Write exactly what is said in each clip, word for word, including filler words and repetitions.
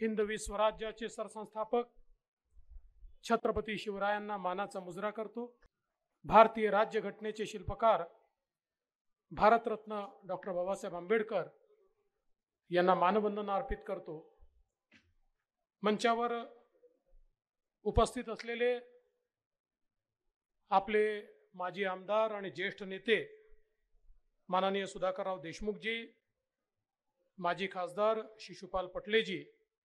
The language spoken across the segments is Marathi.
हिंदवी स्वराज्याचे सरसंस्थापक छत्रपती शिवरायांना मानाचा मुजरा करतो। भारतीय राज्यघटनेचे शिल्पकार भारतरत्न डॉक्टर बाबासाहेब आंबेडकर यांना मानवंदना अर्पित करतो। मंचावर उपस्थित असलेले आपले माजी आमदार आणि ज्येष्ठ नेते माननीय सुधाकरराव देशमुखजी, माजी खासदार शिशुपाल पटलेजी,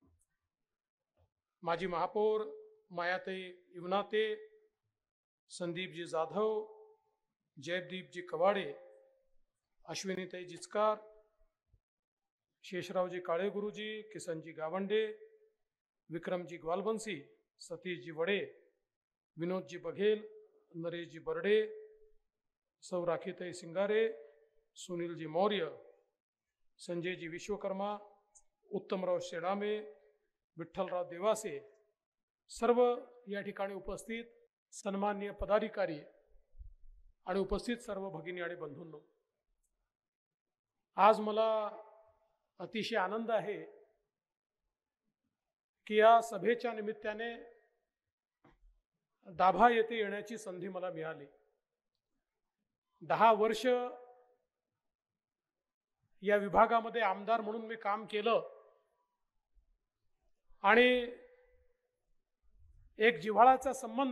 माजी महापौर मायाताई इवनाते, संदीपजी जाधव, जयदीपजी कवाडे, अश्विनीताई जिचकार, शेषरावजी काळेगुरुजी, किसनजी गावंडे, विक्रमजी ग्वालबंसी, सतीशजी वडे, विनोदजी बघेल, नरेशजी बर्डे, सौ राखीताई सिंगारे, सुनीलजी मौर्य, संजयजी विश्वकर्मा, उत्तमराव शेडामे, विठ्ठलराव देवासे, सर्व या ठिकाणी उपस्थित सन्माननीय पदाधिकारी आणि उपस्थित सर्व भगिनी आणि बंधूंनो, आज मला अतिशय आनंद आहे की या सभेच्या निमित्ताने दाभा येथे येण्याची संधी मला मिळाली। दहा वर्ष या विभागामध्ये आमदार म्हणून मी काम केलं आणि एक जिव्हाळ्याचा संबंध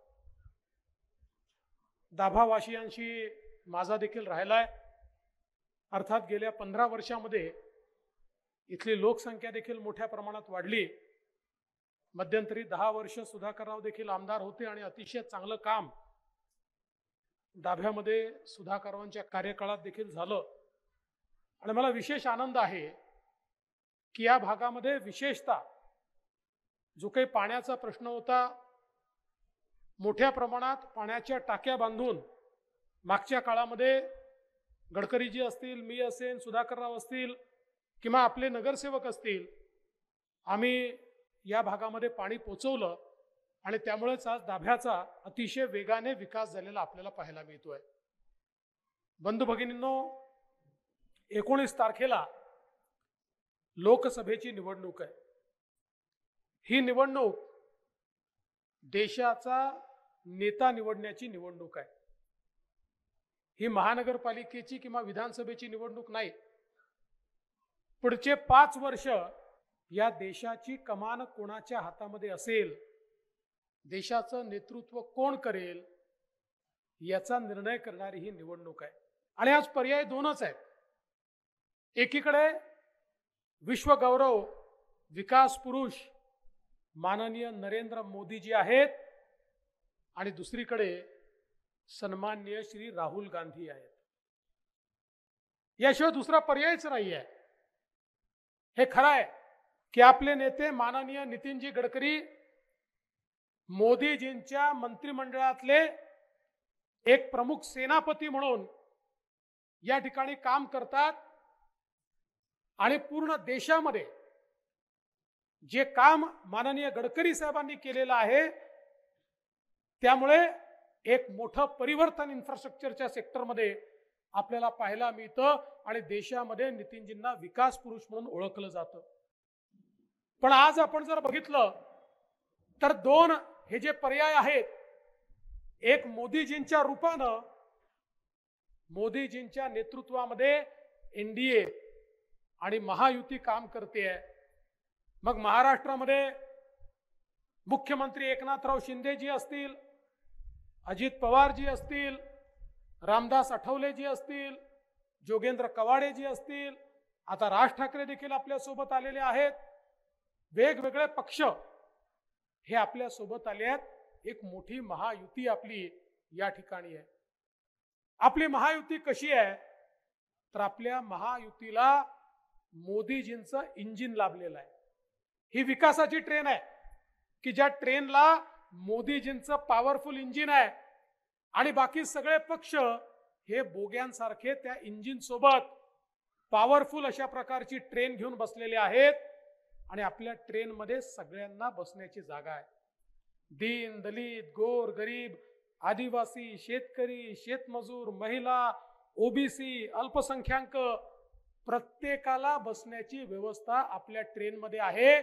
दाभावासियांशी माझा देखील राहिलाय। अर्थात गेल्या पंधरा वर्षामध्ये इथली लोकसंख्या देखील मोठ्या प्रमाणात वाढली। मध्यंतरी दहा वर्ष सुधाकरराव देखील आमदार होते आणि अतिशय चांगलं काम दाभ्यामध्ये सुधाकररावांच्या कार्यकाळात देखील झालं। आणि मला विशेष आनंद आहे की या भागामध्ये विशेषतः जो काही पाण्याचा प्रश्न होता, मोठ्या प्रमाणात पाण्याच्या टाक्या बांधून मागच्या काळामध्ये गडकरीजी असतील, मी असेल, सुधाकरराव असतील किंवा आपले नगरसेवक असतील, आम्ही या भागामध्ये पाणी पोचवलं आणि त्यामुळेच आज दाभ्याचा अतिशय वेगाने विकास झालेला आपल्याला पाहायला मिळतोय। बंधू भगिनींनो, एकोणीस तारखेला लोकसभेची निवडणूक आहे। ही निवडणूक देशाचा नेता निवडण्याची निवडणूक आहे। ही महानगरपालिकेची किंवा विधानसभेची निवडणूक नाही। पुढचे पाच वर्ष या देशाची कमान कोणाच्या हातामध्ये असेल, देशाचं नेतृत्व कोण करेल, याचा निर्णय करणारी ही निवडणूक आहे। आणि आज पर्याय दोनच आहेत। एकीकडे विश्वगौरव विकास पुरुष माननीय नरेंद्र मोदीजी आहेत आणि दुसरीकडे सन्माननीय श्री राहुल गांधी आहेत। याशिवाय दुसरा पर्यायच नाही आहे। हे खरं आहे की आपले नेते माननीय नितीनजी गडकरी मोदीजींच्या मंत्रिमंडळातले एक प्रमुख सेनापती म्हणून या ठिकाणी काम करतात आणि पूर्ण देशामध्ये जे काम माननीय गडकरी साहेबांनी केलेलं आहे त्यामुळे एक मोठं परिवर्तन इन्फ्रास्ट्रक्चरच्या सेक्टरमध्ये आपल्याला पाहायला मिळतं आणि देशामध्ये नितीनजींना विकास पुरुष म्हणून ओळखलं जातं। पण आज आपण जर बघितलं तर दोन हे जे पर्याय आहेत, एक मोदीजींच्या रूपानं मोदीजींच्या नेतृत्वामध्ये एनडीए आणि महायुती काम करते आहे। मग महाराष्ट्रामध्ये मुख्यमंत्री एकनाथराव शिंदेजी असतील, अजित पवारजी असतील, रामदास आठवलेजी असतील, जोगेंद्र कवाडेजी असतील, आता राज ठाकरे देखील आपल्या सोबत आलेले आहेत। वेगवेगळे पक्ष हे आपल्या सोबत आले आहेत। एक मोठी महायुती आपली या ठिकाणी आहे। आपली महायुती कशी आहे तर आपल्या महायुतीला मोदीजींचं इंजिन लाभलेलं आहे। ही विकासाची ट्रेन आहे की ज्या ट्रेनला मोदीजींचं पॉवरफुल इंजिन आहे आणि बाकी सगळे पक्ष हे बोग्यांसारखे त्या इंजिन सोबत पॉवरफुल अशा प्रकारची ट्रेन घेऊन बसलेले आहेत आणि आपल्या ट्रेन मध्ये सगळ्यांना बसण्याची जागा आहे। दीन दलित, गोर गरीब, आदिवासी, शेतकरी, शेतमजूर, महिला, ओबीसी, अल्पसंख्याक प्रत्येकाला बसण्याची व्यवस्था आपल्या ट्रेन मध्ये आहे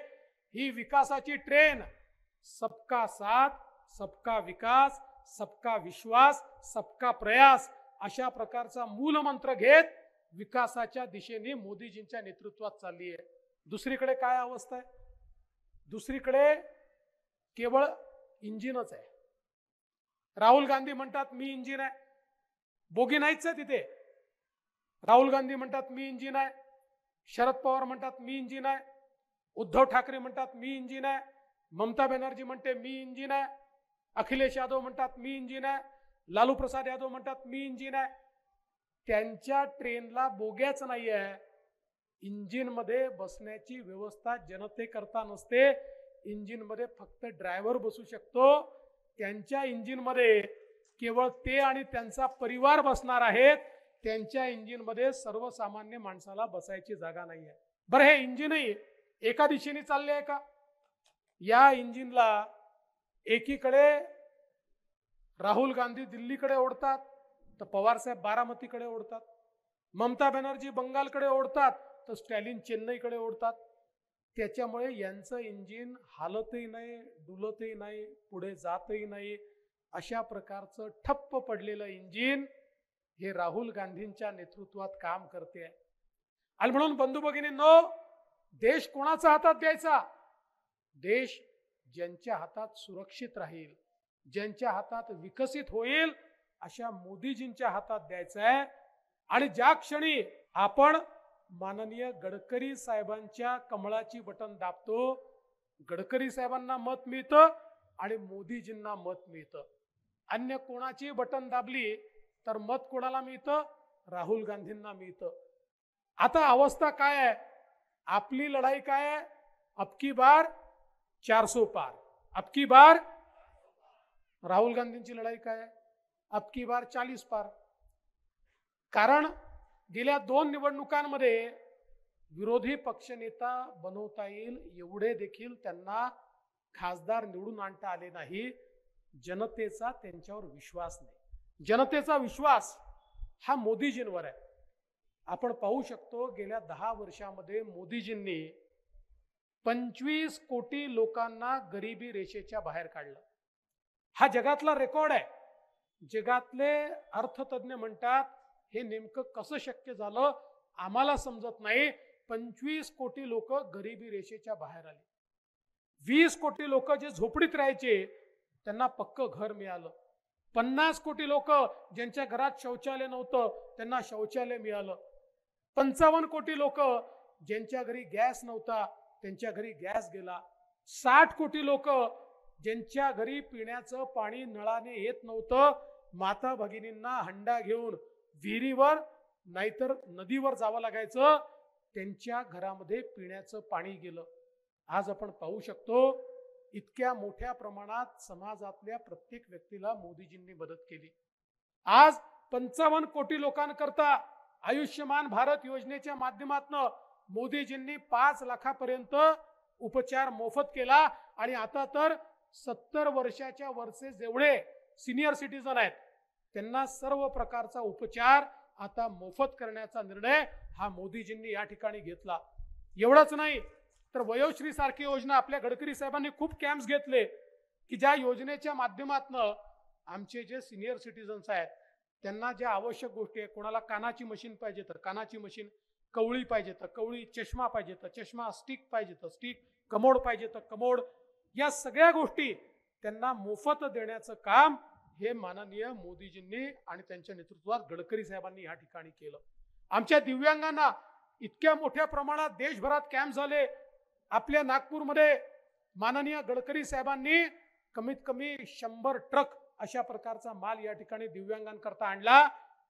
ही विकासाची ट्रेन सबका साथ, सबका विकास, सबका विश्वास, सबका प्रयास अशा प्रकारचा मूलमंत्र घेत विकासाच्या दिशेने मोदीजींच्या नेतृत्वात चालली आहे. दुसरीकडे काय अवस्था आहे? दुसरीकडे केवळ इंजिनच आहे. राहुल गांधी म्हणतात मी इंजिन आहे. बोगी नाहीच आहे तिथे. राहुल गांधी म्हणतात मी इंजिन आहे. शरद पवार म्हणतात मी इंजिन आहे. उद्धव ठाकरे म्हणतात मी इंजिन आहे. ममता बॅनर्जी म्हणते मी इंजिन आहे. अखिलेश यादव म्हणतात मी इंजिन आहे. लालू प्रसाद यादव म्हणतात मी इंजिन आहे. त्यांच्या ट्रेनला बोग्याच नाही आहे. इंजिन मध्ये बसण्याची व्यवस्था जनतेकरता नसते. इंजिन मध्ये फक्त ड्रायव्हर बसू शकतो. त्यांच्या इंजिन मध्ये केवळ ते आणि त्यांचा परिवार बसणार आहेत. त्यांच्या इंजिन मध्ये सर्वसामान्य माणसाला बसायची जागा नाही आहे. बरं, हे इंजिनही एका दिशेने चालले आहे का? या इंजिनला एकीकडे राहुल गांधी दिल्लीकडे ओढतात तर पवार साहेब बारामतीकडे ओढतात. ममता बॅनर्जी बंगालकडे ओढतात तर स्टॅलिन चेन्नईकडे ओढतात. त्याच्यामुळे यांचं इंजिन हालतही नाही, डुलतही नाही, पुढे जातही नाही. अशा प्रकारचं ठप्प पडलेलं इंजिन हे राहुल गांधींच्या नेतृत्वात काम करते. आणि म्हणून बंधू भगिनींनो, देश कोणाच्या हातात द्यायचा? देश ज्यांच्या हातात सुरक्षित राहील, ज्यांच्या हातात विकसित होईल, अशा मोदीजींच्या हातात द्यायचा आहे. आणि ज्या क्षणी आपण माननीय गडकरी साहेबांच्या कमळाची बटन दाबतो, गडकरी साहेबांना मत मिळतं आणि मोदीजींना मत मिळतं. अन्य कोणाची बटन दाबली तर मत कोणाला मिळतं? राहुल गांधींना मिळतं. आता अवस्था काय आहे? आपली लढाई काय आहे? अबकी बार चारसो पार. अबकी बार राहुल गांधींची लढाई काय आहे? अबकी बार चाळीस पार. कारण गेल्या दोन निवडणुकांमध्ये विरोधी पक्षनेता बनवता येईल एवढे देखील त्यांना खासदार निवडून आणता आले नाही. जनतेचा त्यांच्यावर विश्वास नाही. जनतेचा विश्वास हा मोदीजींवर आहे. आपण पाहू शकतो गेल्या दहा वर्षामध्ये मोदीजींनी पंचवीस कोटी लोकांना गरिबी रेषेच्या बाहेर काढलं. हा जगातला रेकॉर्ड आहे. जगातले अर्थतज्ञ म्हणतात हे नेमकं कसं शक्य झालं आम्हाला समजत नाही. पंचवीस कोटी लोक गरिबी रेषेच्या बाहेर आले. वीस कोटी लोक जे झोपडीत राहायचे त्यांना पक्क घर मिळालं. पन्नास कोटी लोक ज्यांच्या घरात शौचालय नव्हतं त्यांना शौचालय मिळालं. पंचावन्न कोटी लोक ज्यांच्या घरी गॅस नव्हता त्यांच्या घरी गॅस गेला. साठ कोटी लोक ज्यांच्या घरी पिण्याचं पाणी नळाने येत नव्हतं, माता भगिनींना हंडा घेऊन विहिरीवर नाहीतर नदीवर जावं लागायचं, त्यांच्या घरामध्ये पिण्याचं पाणी गेलं. आज आपण पाहू शकतो इतक्या मोठ्या प्रमाणात समाजातल्या प्रत्येक व्यक्तीला मोदीजींनी मदत केली. आज पंचावन्न कोटी लोकांकरता आयुष्यमान भारत योजनेच्या माध्यमातून मोदीजींनी पाच लाखापर्यंत उपचार मोफत केला. आणि आता तर सत्तर वर्षाच्या वरचे जेवढे सिनियर सिटीजन आहेत त्यांना सर्व प्रकारचा उपचार आता मोफत करण्याचा निर्णय हा मोदीजींनी या ठिकाणी घेतला. एवढंच नाही तर वयोश्री सारखी योजना आपल्या गडकरी साहेबांनी खूप कॅम्प्स घेतले की ज्या योजनेच्या माध्यमातून आमचे जे सिनियर सिटीजन्स आहेत त्यांना ज्या आवश्यक गोष्टी आहेत, कोणाला कानाची मशीन पाहिजे तर कानाची मशीन, कवळी पाहिजे तर कवळी, चष्मा पाहिजे तर चष्मा, स्टिक पाहिजे तर स्टिक, कमोड पाहिजे तर कमोड, या सगळ्या गोष्टी त्यांना मोफत देण्याचं काम हे माननीय मोदीजींनी आणि त्यांच्या नेतृत्वात गडकरी साहेबांनी या ठिकाणी केलं. आमच्या दिव्यांगांना इतक्या मोठ्या प्रमाणात देशभरात कॅम्प झाले. आपल्या नागपूरमध्ये माननीय गडकरी साहेबांनी कमीत कमी शंभर ट्रक अशा प्रकारचा माल या ठिकाणी दिव्यांगांकरता आणला.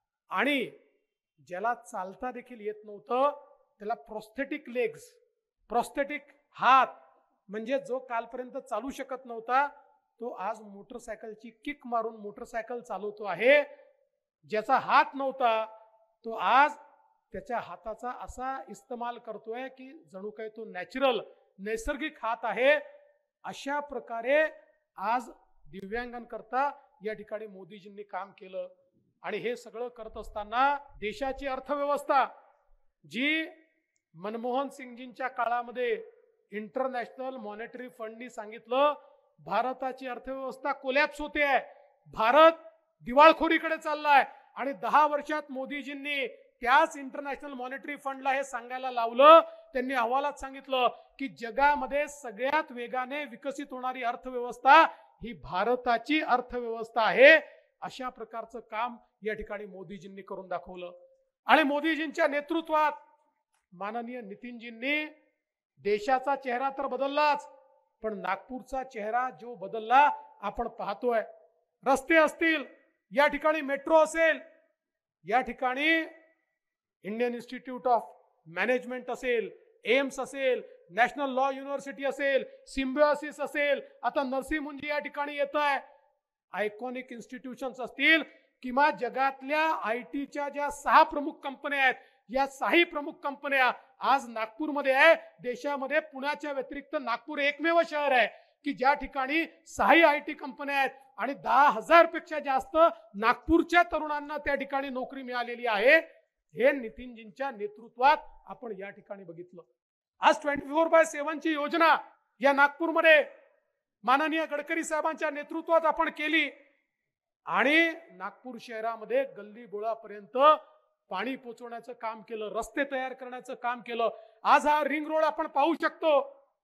आणि ज्याला चालता देखील येत नव्हतं त्याला प्रोस्थेटिक लेग्स, प्रोस्थेटिक हात, म्हणजे जो कालपर्यंत चालू शकत नव्हता तो आज मोटरसायकलची किक मारून मोटरसायकल चालवतो आहे. ज्याचा हात नव्हता तो आज त्याच्या हाताचा असा इस्तेमाल करतोय की जणू काही तो नॅचरल नैसर्गिक हात आहे. अशा प्रकारे आज दिव्यांगांकरता या ठिकाणी मोदीजींनी काम केलं. आणि हे सगळं करत असताना देशाची अर्थव्यवस्था जी मनमोहन सिंगजींच्या काळामध्ये इंटरनॅशनल मॉनिटरी फंडनी सांगितलं भारताची अर्थव्यवस्था कोलॅप्स होते आहे, भारत दिवाळखोरीकडे चाललाय. आणि दहा वर्षात मोदीजींनी त्याच इंटरनॅशनल मॉनिटरी फंडला हे सांगायला लावलं. त्यांनी अहवालात सांगितलं की जगामध्ये सगळ्यात वेगाने विकसित होणारी अर्थव्यवस्था ही भारताची अर्थव्यवस्था आहे. अशा प्रकारचं काम या ठिकाणी मोदीजींनी करून दाखवलं. आणि मोदीजींच्या नेतृत्वात माननीय नितीनजींनी देशाचा चेहरा तर बदललाच, पण नागपूरचा चेहरा जो बदलला आपण पाहतोय. रस्ते असतील, या ठिकाणी मेट्रो असेल, या ठिकाणी इंडियन इन्स्टिट्यूट ऑफ मॅनेजमेंट असेल, एम्स असेल, नॅशनल लॉ युनिव्हर्सिटी असेल, सिम्बियोसिस असेल, आता नरसी मुंजी या ठिकाणी येत आहे. आयकॉनिक इन्स्टिट्यूशन्स असतील किंवा जगातल्या आयटीच्या ज्या सहा प्रमुख कंपन्या आहेत, या सहा प्रमुख कंपन्या आज नागपूरमध्ये आहे. देशामध्ये पुण्याच्या व्यतिरिक्त नागपूर एकमेव शहर आहे की ज्या ठिकाणी सहा आयटी कंपन्या आहेत आणि दहा हजार पेक्षा जास्त नागपूरच्या तरुणांना त्या ठिकाणी नोकरी मिळालेली आहे. हे नितीनजींच्या नेतृत्वात आपण या ठिकाणी बघितलं. आज ट्वेंटी फोर बाय सेव्हन ची योजना या नागपूरमध्ये माननीय गडकरी साहेबांच्या नेतृत्वात आपण केली आणि नागपूर शहरामध्ये गल्ली बोळापर्यंत पाणी पोहोचवण्याचं काम केलं, रस्ते तयार करण्याचं काम केलं. आज हा रिंग रोड आपण पाहू शकतो.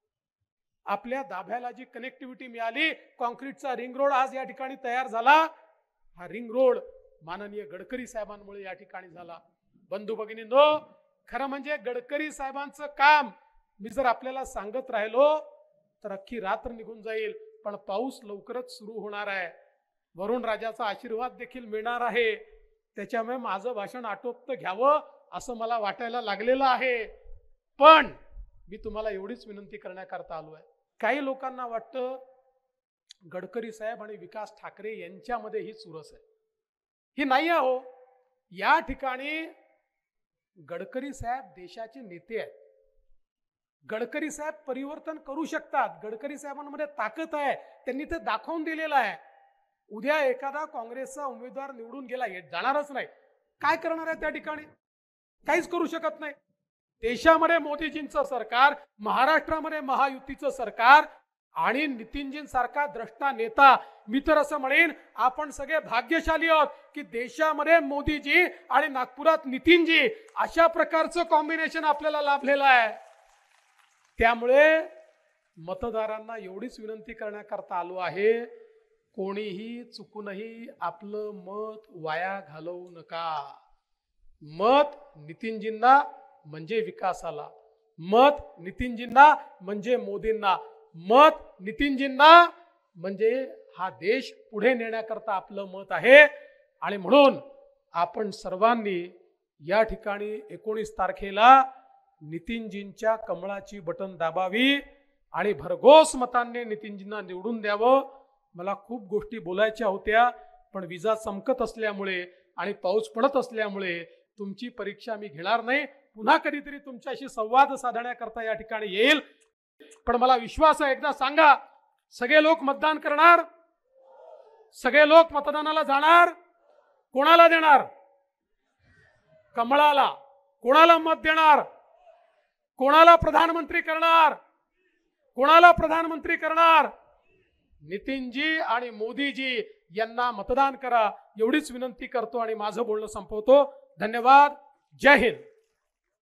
आपल्या दाभ्याला जी कनेक्टिव्हिटी मिळाली, कॉन्क्रीटचा रिंग रोड आज या ठिकाणी तयार झाला. हा रिंग रोड माननीय गडकरी साहेबांमुळे या ठिकाणी झाला. बंधू भगिनींनो, खरं म्हणजे गडकरी साहेबांचं काम मी जर आपल्याला सांगत राहिलो तर अख्खी रात्र निघून जाईल. पण पाऊस लवकरच सुरू होणार आहे, वरुण राजाचा आशीर्वाद देखील मिळणार आहे. त्याच्यामुळे माझं भाषण आटोपतं घ्यावं असं मला वाटायला लागलेलं आहे. पण मी तुम्हाला एवढीच विनंती करण्याकरता आलो आहे. काही लोकांना वाटतं गडकरी साहेब आणि विकास ठाकरे यांच्यामध्ये ही चुरस आहे. ही नाही आहे हो. या ठिकाणी गडकरी साहेब देशाचे नेते आहेत. गडकरी साहेब परिवर्तन करू शकतात. गडकरी साहेबांमध्ये ताकद आहे, त्यांनी ते दाखवून दिलेलं आहे. उद्या एखादा काँग्रेसचा उमेदवार निवडून गेला, जाणारच नाही, काय करणार आहे त्या ठिकाणी? काहीच करू शकत नाही. देशामध्ये मोदीजींचं सरकार, महाराष्ट्रामध्ये महायुतीचं सरकार आणि नितीनजींसारखा द्रष्टा नेता, मी तर असं म्हणेन आपण सगळे भाग्यशाली आहोत की देशामध्ये मोदीजी आणि नागपुरात नितीनजी अशा प्रकारचं कॉम्बिनेशन आपल्याला लाभलेलं आहे. त्यामुळे मतदारांना एवढीच विनंती करण्याकरता आलो आहे, कोणीही चुकूनही आपलं मत वाया घालवू नका. मत नितीनजींना म्हणजे विकासाला, मत नितीनजींना म्हणजे मोदींना, मत नितीनजींना म्हणजे हा देश पुढे नेण्याकरता आपलं मत आहे. आणि म्हणून आपण सर्वांनी या ठिकाणी एकोणीस तारखेला नितीनजींच्या कमळाची बटन दाबावी आणि भरघोस मतांनी नितीनजींना निवडून द्यावं. मला खूप गोष्टी बोलायच्या होत्या, पण विजा चमकत असल्यामुळे आणि पाऊस पडत असल्यामुळे तुमची परीक्षा मी घेणार नाही. पुन्हा कधीतरी तुमच्याशी संवाद साधण्याकरता या ठिकाणी येईल. पण मला विश्वास आहे, एकदा सांगा, सगळे लोक मतदान करणार, सगळे लोक मतदानाला जाणार. कोणाला देणार? कमळाला. कोणाला मत देणार? कोणाला प्रधानमंत्री करणार? कोणाला प्रधानमंत्री करणार? नितीनजी आणि मोदीजी यांना मतदान करा, एवढीच विनंती करतो आणि माझं बोलणं संपवतो. धन्यवाद. जय हिंद.